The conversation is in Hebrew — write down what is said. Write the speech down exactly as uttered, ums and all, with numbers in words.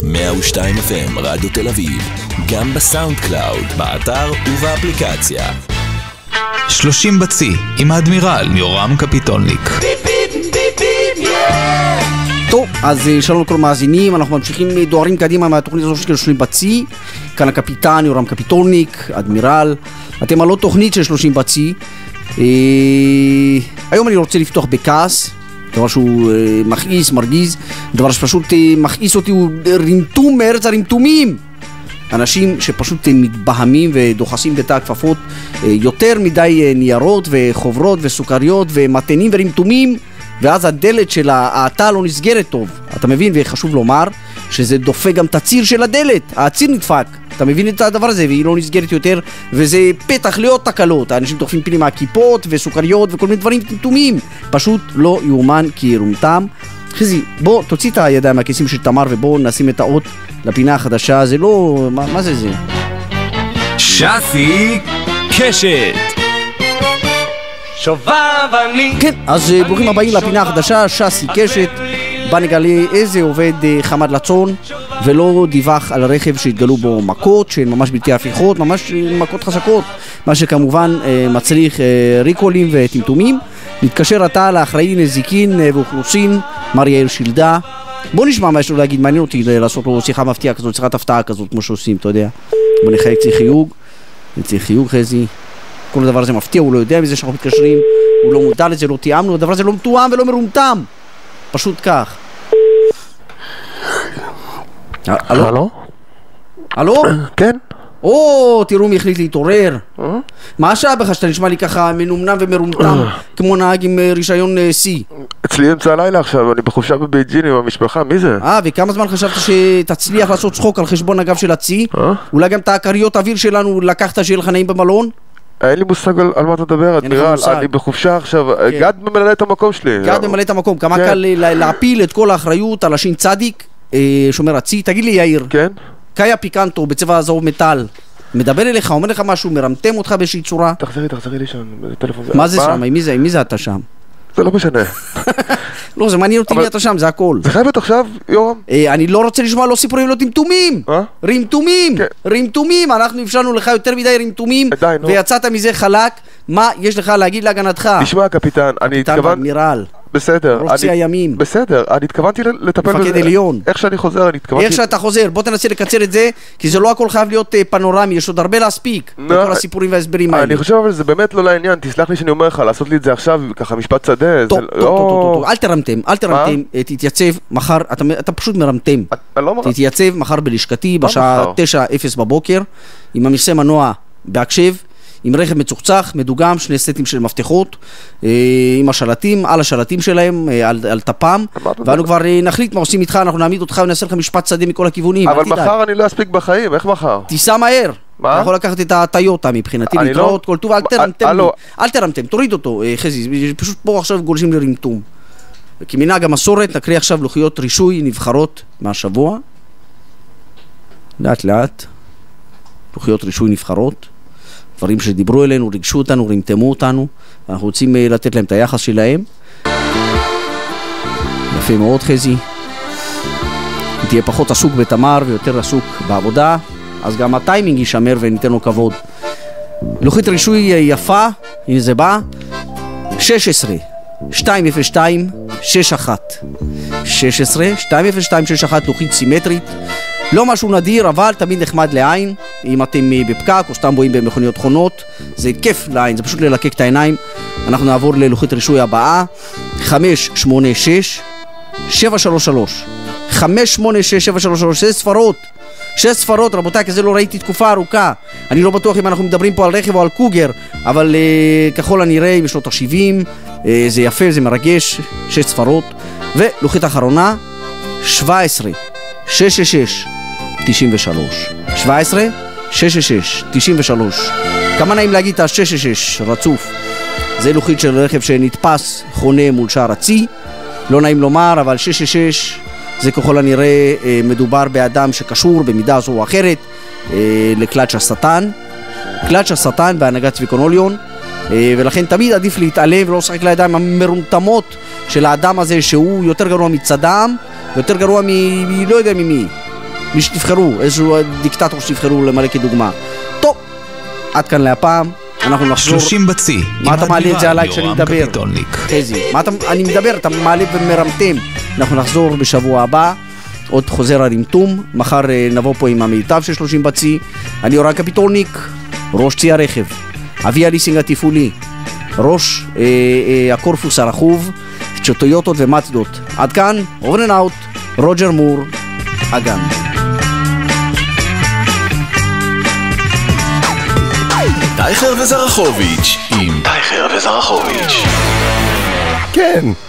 מאה ושתיים אף אם רדיו תל אביב, גם בסאונד קלאוד, באתר ובאפליקציה. שלושים בצי עם האדמירל יורם קפיטולניק. טוב, אז שלום לכל המאזינים, אנחנו ממשיכים דוהרים קדימה מהתוכנית הזו של שלושים בצי. כאן הקפיטן יורם קפיטולניק, אדמירל. אתם על עוד תוכנית של שלושים בצי. אה, היום אני רוצה לפתוח בכעס, דבר שהוא אה, מכעיס, מרגיז, דבר שפשוט אה, מכעיס אותי, הוא רמטום מארץ הרמטומים. אנשים שפשוט מתבהמים ודוחסים בתא הכפפות אה, יותר מדי אה, ניירות וחוברות וסוכריות ומתנים ורמטומים, ואז הדלת של התא לא נסגרת טוב. אתה מבין? וחשוב לומר שזה דופק גם את הציר של הדלת, הציר נדפק. אתה מבין את הדבר הזה, והיא לא נסגרת יותר, וזה פתח לעוד תקלות. האנשים דוחפים פנימה כיפות וסוכריות וכל מיני דברים טמטומים. פשוט לא יאומן כי ירומתם. חזי, בוא תוציא את הידיים מהכיסים של תמר ובוא נשים את האות לפינה החדשה. זה לא... מה, מה זה זה? שסי קשת. שובב אני. כן, אז ברוכים הבאים לפינה החדשה, שסי קשת. בה נגלה איזה עובד חמד לצון ולא דיווח על הרכב שהתגלו בו מכות שהן ממש בלתי הפיכות, ממש מכות חזקות, מה שכמובן מצריך ריקולים וטמטומים. נתקשר אתה לאחראי נזיקין ואוכלוסין, מר יאיר שילדה. בוא נשמע מה יש לו להגיד, מעניין אותי לעשות לו שיחה מפתיעה כזאת, שיחת הפתעה כזאת כמו שעושים, אתה יודע. בוא נחייק צי חיוג, צי חיוג חזי. כל הדבר הזה מפתיע, הוא לא יודע מזה שאנחנו מתקשרים, הוא לא מודע לזה, לא תיאמנו, הדבר הזה לא מתואם ולא מרומתם. פשוט כך. הלו? הלו? הלו? כן? או, תראו מי החליט להתעורר. מה השעה בך שאתה נשמע לי ככה מנומנם ומרומתם כמו נהג עם רישיון C? אצלי אמצע הלילה עכשיו, אני בחופשה בבייג'ין עם המשפחה, מי זה? אה, וכמה זמן חשבת שתצליח לעשות צחוק על חשבון הגב של הצי? אולי גם את הכריות האוויר שלנו לקחת שיהיה לך נעים במלון? אין לי מושג על, על מה אתה מדבר, אדמירל, אני בחופשה עכשיו, כן. גד ממלא את המקום שלי. גד ממלא את המקום, כמה כן. קל להפיל את כל האחריות על השין צדיק, שומר הצי. תגיד לי יאיר, כן? קאיה פיקנטו בצבע הזהוב מטל, מדבר אליך, אומר לך משהו, מרמתם אותך באיזושהי צורה? תחזרי, תחזרי לי שם, בטלפון. מה זה שם? מי זה? מי זה אתה שם? זה לא משנה. לא, זה מעניין אותי מי אתה שם, זה הכל. זה חייבת עכשיו, יורם? אני לא רוצה לשמוע לא סיפורים, לא טמטומים. רמטומים, רמטומים, אנחנו אפשרנו לך יותר מדי רמטומים, ויצאת מזה חלק. מה יש לך להגיד להגנתך? תשמע קפיטן, אני התכוון... אדמירל. בסדר. רוצי הימים. בסדר, אני התכוונתי לטפל בזה. מפקד עליון. איך שאני חוזר, אני התכוונתי... איך שאתה חוזר, בוא תנסה לקצר את זה, כי זה לא הכל חייב להיות פנורמי, יש עוד הרבה להספיק. כל הסיפורים וההסברים האלה. אני חושב אבל זה באמת לא לעניין, תסלח לי שאני אומר לך, לעשות לי את זה עכשיו, ככה משפט שדה. טוב, טוב, טוב, אל תרמתם, אל תרמתם, תתייצב מחר, אתה פשוט מרמתם. תתייצב מחר בלשכתי, בשעה תשע אפס בבוקר, עם המכסה מנוע בהקשב, עם רכב מצוחצח, מדוגם, שני סטים של מפתחות, עם השלטים, על השלטים שלהם, על, על טפם, ואנו כבר נחליט מה עושים איתך, אנחנו נעמיד אותך ונעשה לך משפט שדה מכל הכיוונים. אבל מחר אני לא אספיק בחיים, איך מחר? תיסע מהר. אתה יכול לקחת את הטיוטה מבחינתי, להתראות, כל טוב, אל תרמתם, אל תרמתם, תוריד אותו, חזי, פשוט פה עכשיו גולשים לרמטום. וכמנהג המסורת, נקריא עכשיו לוחיות רישוי נבחרות מהשבוע. לאט לאט, לוחיות רישוי נבחרות. דברים שדיברו אלינו, רגשו אותנו, רמתמו אותנו, ואנחנו רוצים לתת להם את היחס שלהם. יפה מאוד חזי. תהיה פחות עסוק בתמר ויותר עסוק בעבודה, אז גם הטיימינג יישמר וניתן לו כבוד. לוחית רישוי יפה, הנה זה בא, שש עשרה שתיים אפס שתיים שש אחת שש עשרה שתיים אפס שתיים שש אחת, לוחית סימטרית. לא משהו נדיר, אבל תמיד נחמד לעין. אם אתם בפקק או סתם בואים במכוניות חונות, זה כיף לעין, זה פשוט ללקק את העיניים. אנחנו נעבור ללוחית רישוי הבאה, חמש שמונה שש שבע שלוש שלוש חמש שמונה שש שבע שלוש שלוש. שש ספרות, שש ספרות רבותיי, כזה לא ראיתי תקופה ארוכה. אני לא בטוח אם אנחנו מדברים פה על רכב או על קוגר, אבל uh, ככל הנראה בשנות ה-שבעים, uh, זה יפה, זה מרגש. שש ספרות. ולוחית האחרונה, שבע עשרה שש שש שש תשעים ושלוש שבע עשרה שש שש שש תשעים ושלוש. כמה נעים להגיד את ה-שש שש שש רצוף. זה לוחית של רכב שנתפס חונה מול שער הצי. לא נעים לומר, אבל שש שש שש זה ככל הנראה מדובר באדם שקשור במידה זו או אחרת לקלאץ' השטן. קלאץ' השטן בהנהגת צביקונוליון, ולכן תמיד עדיף להתעלם ולא לשחק לידיים המרומטמות של האדם הזה, שהוא יותר גרוע מצדם, יותר גרוע מ... לא יודע ממי. מי שתבחרו, איזשהו דיקטטור שתבחרו למלא כדוגמה. טוב, עד כאן להפעם, אנחנו נחזור. שלושים בצי. מה אתה מעלה את זה עליי כשאני מדבר? חזי, מה אתה, אני מדבר, אתה מעלה ומרמתם. אנחנו נחזור בשבוע הבא, עוד חוזר הרמטום, מחר נבוא פה עם המיטב של שלושים בצי. אני אורן קפיטולניק, ראש צי הרכב, אבי הליסינג התפעולי, ראש אה, אה, הקורפוס הרכוב, טויוטות ומצדות. עד כאן, over and out, רוג'ר מור, אגן. טייכר וזרחוביץ' עם טייכר וזרחוביץ'. כן.